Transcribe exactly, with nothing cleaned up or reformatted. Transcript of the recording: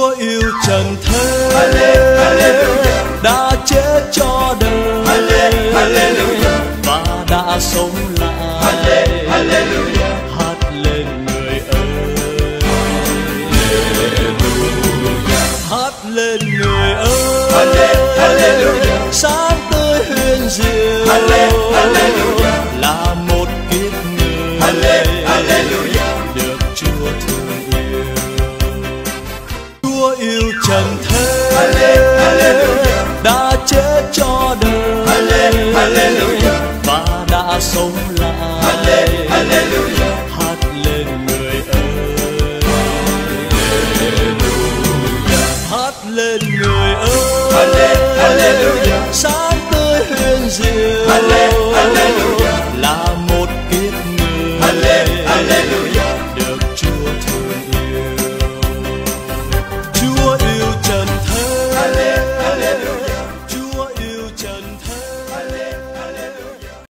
Chúa yêu trần thế đã chết cho đời và đã sống lại. Hát lên người ơi, hát lên người ơi, sáng tới huyền diệu là một kiếp người được Chúa thương yêu. Chúa yêu trần thế đã chết cho đời và đã sống lại. Hát lên người ơi, hát lên người ơi, sáng tới huyền diệu là một kiếp người